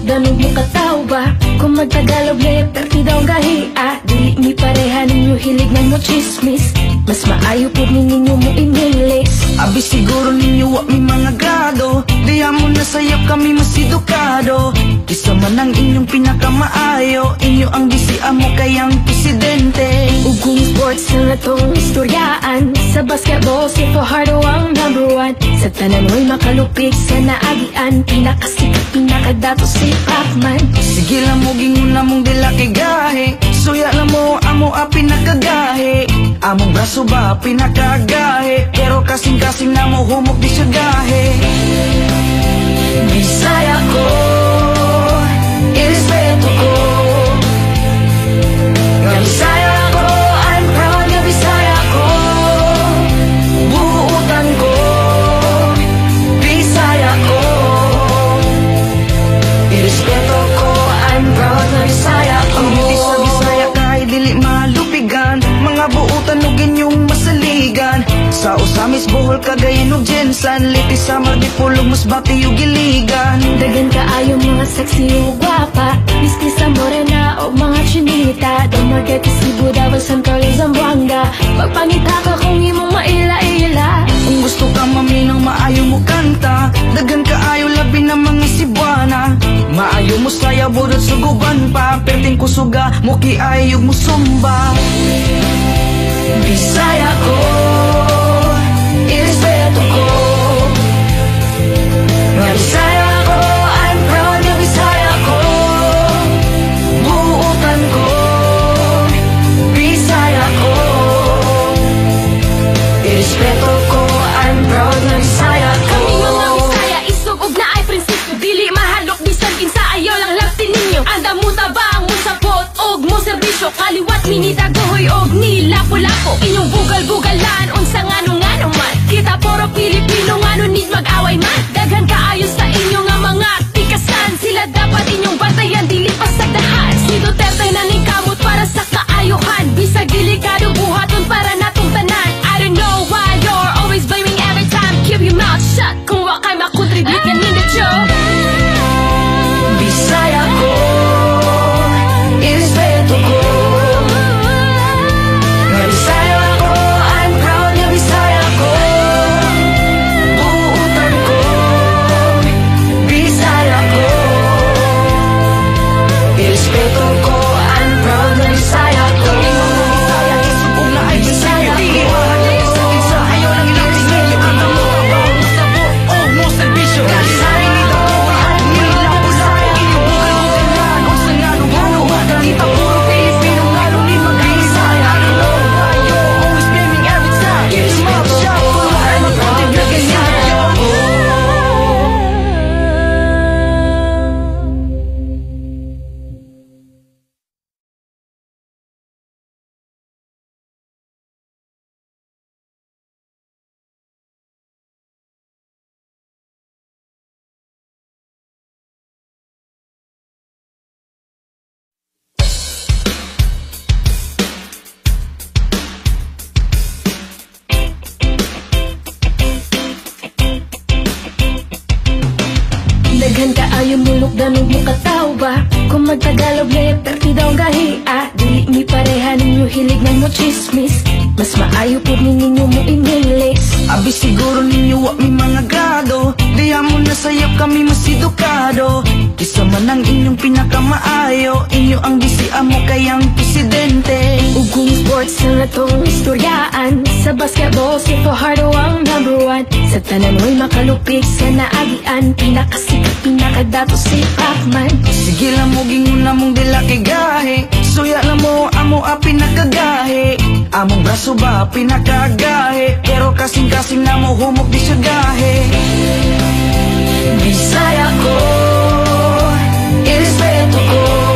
ganun mo katao ba? Kung magtagalog na pertidaw gahi dili mi pareha ninyo hilig na mo chismis. Mas maayo po ninyo mo in-English. Abi siguro ninyo wa mi mga grado, diya mo na sayap kami mas edukado. Isa man ang inyong pinakamaayo, inyo ang bisian mo kayang presidente. Ugong sports na natong istoryaan, sa basketball si Fajardo ang #1. Sa tanan mo'y makalupit sa naagian, pinakasikat pinakadato si Pacman. Sige lang mo gingon na mong dila kay gahe, suya lang mo amo a pinakagahe. Among braso ba pinakagahe, pero kasing-kasing na mo humok di siya gahe. Bisaya ko, irespeto ko, nga Bisaya ko, I'm proud nga Bisaya ko. Buutan ko, Bisaya ko, irespeto ko, I'm proud nga Bisaya ko. Ang beauty sa Bisaya kahit dili malupigan, mga buutan ug inyong masaligan. Sa Usamis, Bohol, Cagayan ug Jensan, Litis, Samar, Dipolog, Masbate ug Iligan. Dagan kaayo mga sexy ug gwapa, Miski sa Morena o mga chinita. Damarket, Cebu, Davao, San Carlos, Zamboanga, magpangita ka kung imong maila-ila. Kung gusto ka maminang maayo mo kanta, dagan kaayo labi na mga Cebuana. Maayo mo saya budot suguban pa, perting kusuga mo kiay ug mo sumba. Bisaya ko, irespeto ko, nga Bisaya ko, I'm proud nga Bisaya ko. Buutan ko, Bisaya ko, irespeto ko, I'm proud nga Bisaya ko. Kami mga Bisaya, isog ug naay prinsipyo, dili mahalok bisan kinsa ayaw lang laptin ninyo. Anda mo tabang mo sapot og mo serbisyo, kaliwat minitagohoy og nilapo-lapo. Inyong bugal-bugalan unsa ngano-ngano man, kita puro Pilipino ngano need mag-away man. Daghan kaayo sa inyo nga mga tikasan, sila dapat inyong bantayan dili pasagdahan. Si Duterte naning kamot para sa kaayuhan, bisag delikado buhaton para natong tanan. I don't know why you're always blaming every time, keep your mouth shut kung wa kay makontribute yan in the joke. Bisaya ko, irespeto ko, nga Bisaya ko, I'm proud nga Bisaya ko. Buutan ko, Bisaya ko, irespeto ko, I'm proud nga Bisaya ko. Bisaya, isubog na ay Bisaya ko. Sa kinsa, ayaw lang ilang tingin, yung kanta mo kabaw mo sa buo mo serbisyo. Nga Bisaya ni Dawa, nila po sa inyong bugal-bugalan, o sa ngano-ngano, kita puro Pilipino ngano ni mag-Bisaya. I don't know why you're always blaming every time, it's my shot ko, I'm a proud nga Bisaya ko. Daghan kaayo mulok ganun mo katao ba? Kung magtagalog na pertidaw gahi dili mi pareha ninyo hilig na mo chismis. Mas maayo po ninyo mo in-English. Abi siguro ninyo wa mi mga grado, diya mo na sayap kami mas edukado. Isa man ang inyong pinakamaayo, inyo ang bisian mo kayang presidente. Ugong sports na natong istoryaan, sa basketball si Fajardo ang #1. Sa tanan mo'y makalupit sa naagian, pinakasikat pinakadato si Pacman. Sige lang mo gingon na mong dila kay gahe, suya lang mo amo a pinakagahe. Among braso ba pinakagahe, pero kasing-kasing na mo humok di siya gahe. Bisaya ko, irespeto ko,